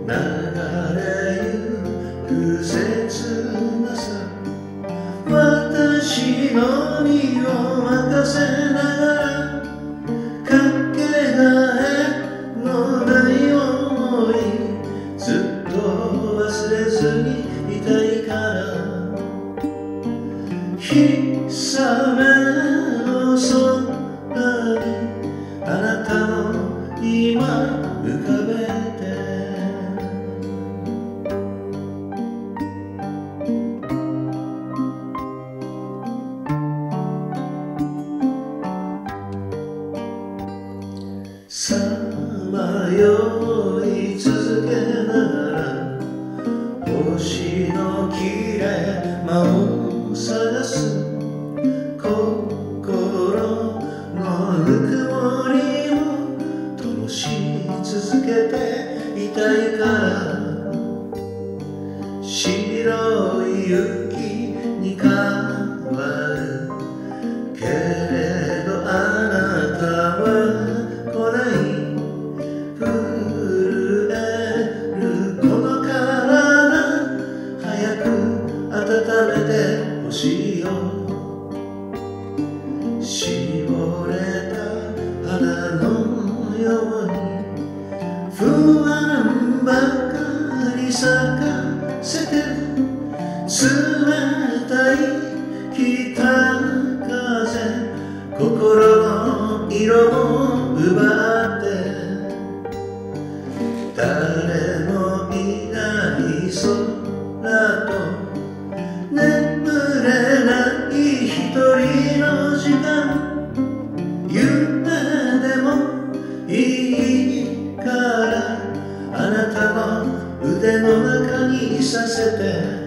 流れゆく切なさ、私の身を任せながらかけがえのない想い、ずっと忘れずにいたいから、日雨の空にあなたの今浮かべて、さまよい続けながら星の切れ間を探す、心のぬくもりを灯し続けていたいから、白い雪に変わるけれどあなたは来ない、震えるこの体早く温めてほしいよ、絞れた花のように不安ばかり咲かせて、冷たい北風心の色を奪って、誰もいない空と眠れない一人の時間、夢でもいいからあなたの腕の中にさせて